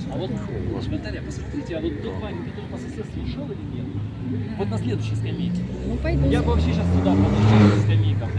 А вот, Наталья, посмотрите, а вот тот парень, который по соседству ушел или нет? Вот на следующей скамейке. Ну, пойду. Я бы вообще сейчас туда подошел, скамейка.